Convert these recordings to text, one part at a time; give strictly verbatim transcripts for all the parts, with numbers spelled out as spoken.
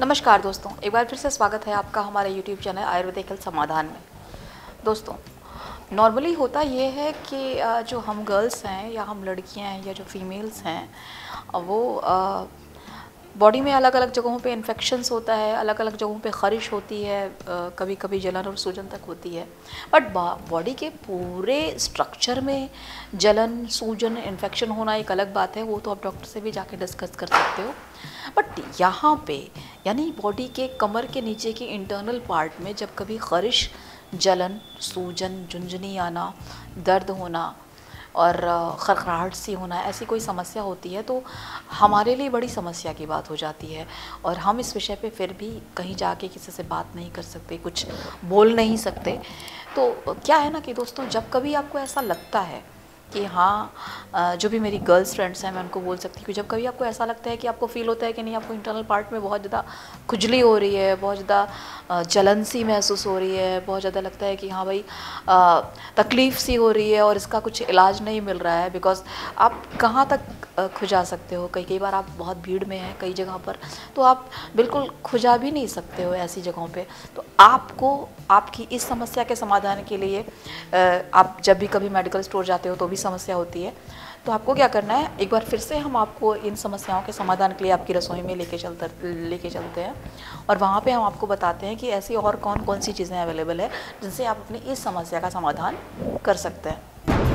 नमस्कार दोस्तों, एक बार फिर से स्वागत है आपका हमारे यूट्यूब चैनल आयुर्वेदिक हेल्थ समाधान में। दोस्तों, नॉर्मली होता ये है कि अ, जो हम गर्ल्स हैं या हम लड़कियां हैं या जो फीमेल्स हैं अ, वो बॉडी में अलग अलग जगहों पे इन्फेक्शंस होता है, अलग अलग जगहों पे ख़ारिश होती है, अ, कभी कभी जलन और सूजन तक होती है। बट बॉडी के पूरे स्ट्रक्चर में जलन, सूजन, इन्फेक्शन होना एक अलग बात है, वो तो आप डॉक्टर से भी जाके डिस्कस कर सकते हो। बट यहाँ पे यानी बॉडी के कमर के नीचे के इंटरनल पार्ट में जब कभी ख़ारिश, जलन, सूजन, झुनझुनी आना, दर्द होना और खरखराहट सी होना, ऐसी कोई समस्या होती है तो हमारे लिए बड़ी समस्या की बात हो जाती है। और हम इस विषय पे फिर भी कहीं जाके किसी से बात नहीं कर सकते, कुछ बोल नहीं सकते। तो क्या है ना कि दोस्तों, जब कभी आपको ऐसा लगता है कि हाँ, जो भी मेरी गर्ल्स फ्रेंड्स हैं मैं उनको बोल सकती हूँ, जब कभी आपको ऐसा लगता है कि आपको फ़ील होता है कि नहीं, आपको इंटरनल पार्ट में बहुत ज़्यादा खुजली हो रही है, बहुत ज़्यादा जलन सी महसूस हो रही है, बहुत ज़्यादा लगता है कि हाँ भाई तकलीफ़ सी हो रही है और इसका कुछ इलाज नहीं मिल रहा है, बिकॉज़ आप कहाँ तक खुजा सकते हो। कई कई बार आप बहुत भीड़ में हैं कई जगह पर, तो आप बिल्कुल खुजा भी नहीं सकते हो ऐसी जगहों पे। तो आपको आपकी इस समस्या के समाधान के लिए आप जब भी कभी मेडिकल स्टोर जाते हो तो भी समस्या होती है, तो आपको क्या करना है, एक बार फिर से हम आपको इन समस्याओं के समाधान के लिए आपकी रसोई में लेके चलते लेके चलते हैं और वहाँ पे हम आपको बताते हैं कि ऐसी और कौन कौन सी चीज़ें अवेलेबल है जिनसे आप अपनी इस समस्या का समाधान कर सकते हैं।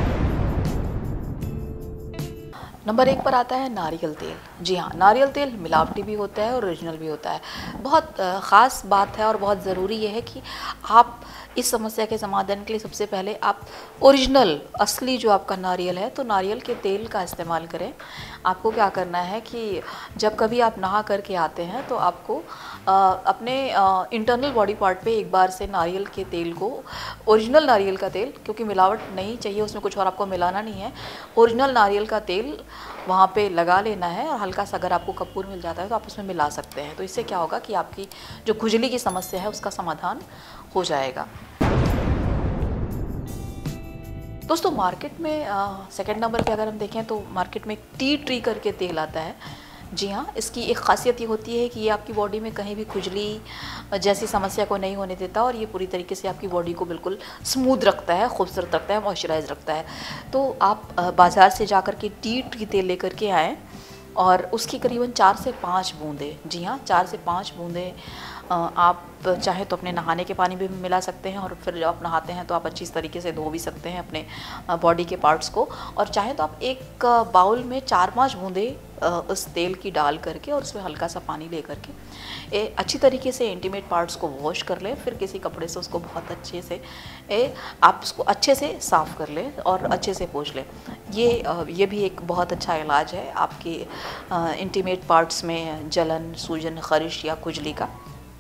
नंबर एक पर आता है नारियल तेल। जी हाँ, नारियल तेल मिलावटी भी होता है और ओरिजिनल भी होता है। बहुत ख़ास बात है और बहुत ज़रूरी ये है कि आप इस समस्या के समाधान के लिए सबसे पहले आप ओरिजिनल, असली जो आपका नारियल है, तो नारियल के तेल का इस्तेमाल करें। आपको क्या करना है कि जब कभी आप नहा करके आते हैं तो आपको आ, अपने इंटरनल बॉडी पार्ट पे एक बार से नारियल के तेल को, ओरिजिनल नारियल का तेल, क्योंकि मिलावट नहीं चाहिए उसमें, कुछ और आपको मिलाना नहीं है, ओरिजिनल नारियल का तेल वहाँ पे लगा लेना है। और हल्का सा अगर आपको कपूर मिल जाता है तो आप उसमें मिला सकते हैं। तो इससे क्या होगा कि आपकी जो खुजली की समस्या है उसका समाधान हो जाएगा। दोस्तों, मार्केट में सेकंड नंबर पे अगर हम देखें तो मार्केट में टी ट्री करके तेल आता है। जी हाँ, इसकी एक ख़ासियत ये होती है कि ये आपकी बॉडी में कहीं भी खुजली जैसी समस्या को नहीं होने देता और ये पूरी तरीके से आपकी बॉडी को बिल्कुल स्मूथ रखता है, खूबसूरत रखता है, मॉइस्चराइज रखता है। तो आप बाज़ार से जा कर के टी ट्री तेल लेकर के आएँ और उसकी करीबन चार से पाँच बूंदे, जी हाँ, चार से पाँच बूंदे आप चाहे तो अपने नहाने के पानी में भी मिला सकते हैं और फिर जब आप नहाते हैं तो आप अच्छी तरीके से धो भी सकते हैं अपने बॉडी के पार्ट्स को। और चाहे तो आप एक बाउल में चार पाँच बूंदे उस तेल की डाल करके और उसमें हल्का सा पानी ले करके ए, अच्छी तरीके से इंटीमेट पार्ट्स को वॉश कर लें। फिर किसी कपड़े से उसको बहुत अच्छे से ए, आप उसको अच्छे से साफ़ कर लें और अच्छे से पोंछ लें। ये ये भी एक बहुत अच्छा इलाज है आपके इंटीमेट पार्ट्स में जलन, सूजन, ख़ारिश या खुजली का।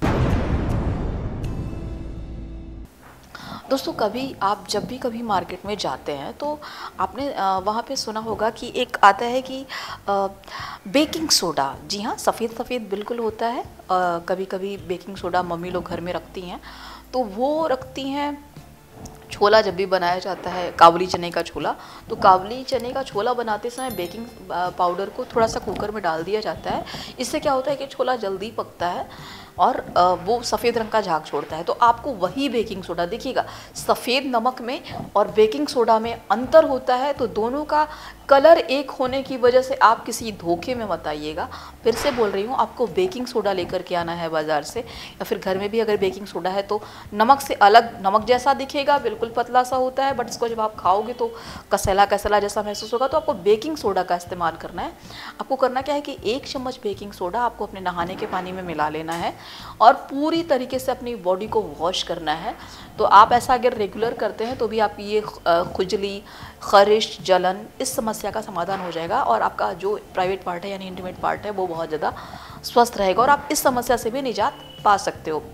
दोस्तों, कभी आप जब भी कभी मार्केट में जाते हैं तो आपने वहाँ पे सुना होगा कि एक आता है कि बेकिंग सोडा। जी हाँ, सफ़ेद सफ़ेद बिल्कुल होता है। आ, कभी कभी बेकिंग सोडा मम्मी लोग घर में रखती हैं, तो वो रखती हैं। छोला जब भी बनाया जाता है, काबुली चने का छोला, तो काबुली चने का छोला बनाते समय बेकिंग पाउडर को थोड़ा सा कुकर में डाल दिया जाता है। इससे क्या होता है कि छोला जल्दी पकता है और वो सफ़ेद रंग का झाग छोड़ता है। तो आपको वही बेकिंग सोडा देखिएगा, सफ़ेद नमक में और बेकिंग सोडा में अंतर होता है, तो दोनों का कलर एक होने की वजह से आप किसी धोखे में मत आइएगा। फिर से बोल रही हूँ, आपको बेकिंग सोडा लेकर के आना है बाज़ार से, या फिर घर में भी अगर बेकिंग सोडा है तो नमक से अलग, नमक जैसा दिखेगा, बिल्कुल पतला सा होता है, बट इसको जब आप खाओगे तो कसैला कसैला जैसा महसूस होगा। तो आपको बेकिंग सोडा का इस्तेमाल करना है। आपको करना क्या है कि एक चम्मच बेकिंग सोडा आपको अपने नहाने के पानी में मिला लेना है और पूरी तरीके से अपनी बॉडी को वॉश करना है। तो आप ऐसा अगर रेगुलर करते हैं तो भी आपकी ये खुजली, ख़ारिश, जलन, इस समस्या का समाधान हो जाएगा और आपका जो प्राइवेट पार्ट है यानी इंटीमेट पार्ट है वो बहुत ज़्यादा स्वस्थ रहेगा और आप इस समस्या से भी निजात पा सकते हो।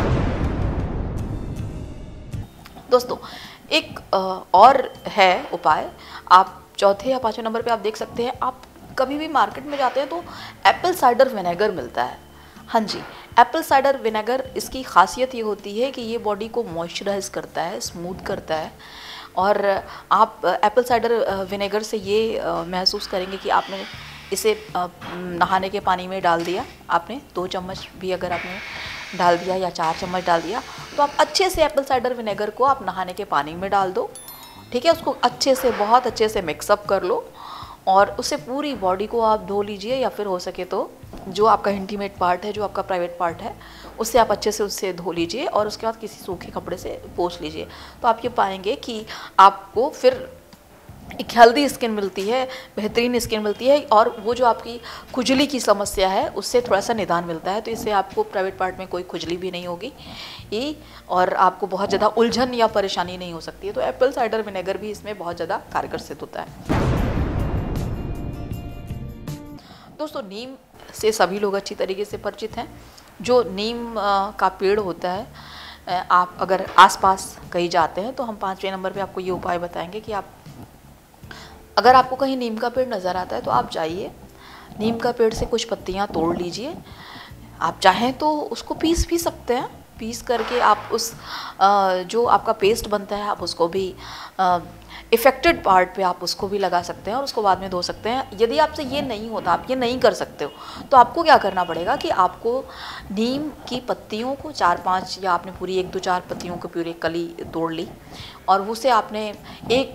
दोस्तों, एक और है उपाय, आप चौथे या पाँचवें नंबर पे आप देख सकते हैं, आप कभी भी मार्केट में जाते हैं तो एप्पल साइडर विनेगर मिलता है। हाँ जी, एप्पल साइडर विनेगर, इसकी खासियत ये होती है कि ये बॉडी को मॉइस्चराइज करता है, स्मूथ करता है। और आप एप्पल साइडर विनेगर से ये महसूस करेंगे कि आपने इसे नहाने के पानी में डाल दिया आपने, दो चम्मच भी अगर आपने डाल दिया या चार चम्मच डाल दिया, तो आप अच्छे से एप्पल साइडर विनेगर को आप नहाने के पानी में डाल दो। ठीक है, उसको अच्छे से बहुत अच्छे से मिक्सअप कर लो और उससे पूरी बॉडी को आप धो लीजिए, या फिर हो सके तो जो आपका इंटीमेट पार्ट है, जो आपका प्राइवेट पार्ट है, उससे आप अच्छे से उससे धो लीजिए और उसके बाद किसी सूखे कपड़े से पोंछ लीजिए। तो आप ये पाएंगे कि आपको फिर एक हेल्दी स्किन मिलती है, बेहतरीन स्किन मिलती है, और वो जो आपकी खुजली की समस्या है उससे थोड़ा सा निदान मिलता है। तो इससे आपको प्राइवेट पार्ट में कोई खुजली भी नहीं होगी ये, और आपको बहुत ज़्यादा उलझन या परेशानी नहीं हो सकती है। तो एप्पल साइडर विनेगर भी इसमें बहुत ज़्यादा कारगर सिद्ध होता है। दोस्तों, नीम से सभी लोग अच्छी तरीके से परिचित हैं। जो नीम का पेड़ होता है, आप अगर आसपास कहीं जाते हैं तो हम पाँचवें नंबर पे आपको ये उपाय बताएंगे कि आप अगर आपको कहीं नीम का पेड़ नज़र आता है तो आप जाइए, नीम का पेड़ से कुछ पत्तियां तोड़ लीजिए। आप चाहें तो उसको पीस भी सकते हैं, पीस करके आप उस जो आपका पेस्ट बनता है आप उसको भी इफ़ेक्टेड पार्ट पे आप उसको भी लगा सकते हैं और उसको बाद में धो सकते हैं। यदि आपसे ये नहीं होता, आप ये नहीं कर सकते हो, तो आपको क्या करना पड़ेगा कि आपको नीम की पत्तियों को चार पांच, या आपने पूरी एक दो चार पत्तियों को पूरी कली तोड़ ली और उसे आपने एक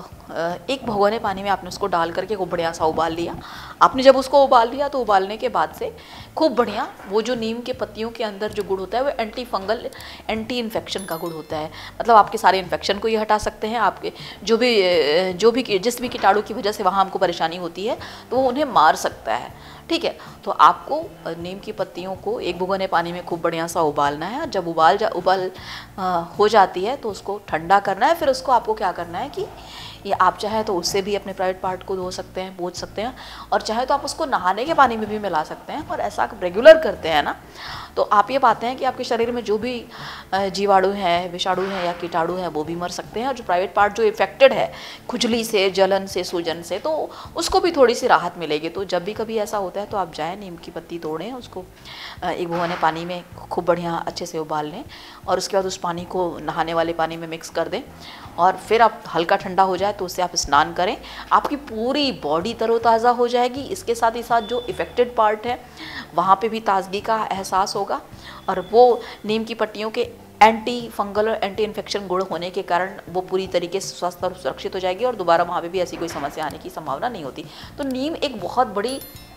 एक भगोने पानी में आपने उसको डाल करके खूब बढ़िया सा उबाल लिया। आपने जब उसको उबाल लिया तो उबालने के बाद से खूब बढ़िया वो जो नीम के पत्तियों के अंदर जो गुड़ होता है वो एंटी फंगल, एंटी इन्फेक्शन का गुड़ होता है। मतलब आपके सारे इन्फेक्शन को ये हटा सकते हैं, आपके जो भी जो भी जिस भी कीटाणु की वजह से वहाँ हमको परेशानी होती है तो वो उन्हें मार सकता है। ठीक है, तो आपको नीम की पत्तियों को एक भगोने पानी में खूब बढ़िया सा उबालना है। जब उबाल जा उबाल आ, हो जाती है तो उसको ठंडा करना है। फिर उसको आपको क्या करना है कि ये आप चाहे तो उससे भी अपने प्राइवेट पार्ट को धो सकते हैं, पोंछ सकते हैं, और चाहे तो आप उसको नहाने के पानी में भी मिला सकते हैं। और ऐसा आप रेगुलर करते हैं ना, तो आप ये पाते हैं कि आपके शरीर में जो भी जीवाणु हैं, विषाणु हैं या कीटाणु हैं वो भी मर सकते हैं। और जो प्राइवेट पार्ट जो इफेक्टेड है खुजली से, जलन से, सूजन से, तो उसको भी थोड़ी सी राहत मिलेगी। तो जब भी कभी ऐसा होता है तो आप जाएँ, नीम की पत्ती तोड़ें, उसको एक भगोने पानी में खूब बढ़िया अच्छे से उबाल लें और उसके बाद उस पानी को नहाने वाले पानी में मिक्स कर दें और फिर आप हल्का ठंडा हो जाए तो उससे आप स्नान करें। आपकी पूरी बॉडी तरोताज़ा हो जाएगी। इसके साथ ही साथ जो इफ़ेक्टेड पार्ट है वहाँ पे भी ताजगी का एहसास होगा, और वो नीम की पत्तियों के एंटी फंगल और एंटी इन्फेक्शन गुण होने के कारण वो पूरी तरीके से स्वस्थ और सुरक्षित हो जाएगी और दोबारा वहाँ पे भी ऐसी कोई समस्या आने की संभावना नहीं होती। तो नीम एक बहुत बड़ी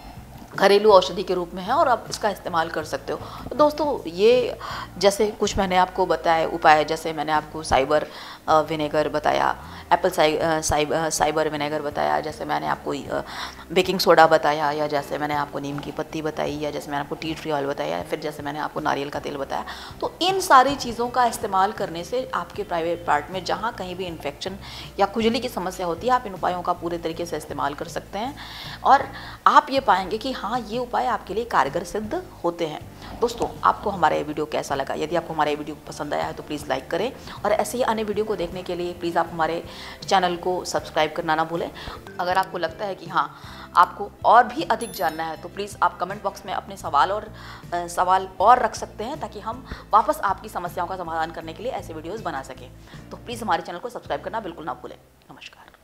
घरेलू औषधि के रूप में है और आप इसका इस्तेमाल कर सकते हो। तो दोस्तों, ये जैसे कुछ मैंने आपको बताया उपाय, जैसे मैंने आपको साइबर विनेगर बताया, एप्पल साइ, साइब, साइबर विनेगर बताया, जैसे मैंने आपको बेकिंग सोडा बताया, या जैसे मैंने आपको नीम की पत्ती बताई, या जैसे मैंने आपको टी ट्री ऑयल बताया, फिर जैसे मैंने आपको नारियल का तेल बताया। तो इन सारी चीज़ों का इस्तेमाल करने से आपके प्राइवेट पार्ट में जहाँ कहीं भी इन्फेक्शन या खुजली की समस्या होती है, आप इन उपायों का पूरे तरीके से इस्तेमाल कर सकते हैं और आप ये पाएंगे कि हाँ, ये उपाय आपके लिए कारगर सिद्ध होते हैं। दोस्तों, आपको हमारा ये वीडियो कैसा लगा? यदि आपको हमारा ये वीडियो पसंद आया है तो प्लीज़ लाइक करें, और ऐसे ही अन्य वीडियो को देखने के लिए प्लीज़ आप हमारे चैनल को सब्सक्राइब करना ना भूलें। अगर आपको लगता है कि हाँ, आपको और भी अधिक जानना है तो प्लीज़ आप कमेंट बॉक्स में अपने सवाल और आ, सवाल और रख सकते हैं, ताकि हम वापस आपकी समस्याओं का समाधान करने के लिए ऐसे वीडियोज़ बना सकें। तो प्लीज़ हमारे चैनल को सब्सक्राइब करना बिल्कुल ना भूलें। नमस्कार।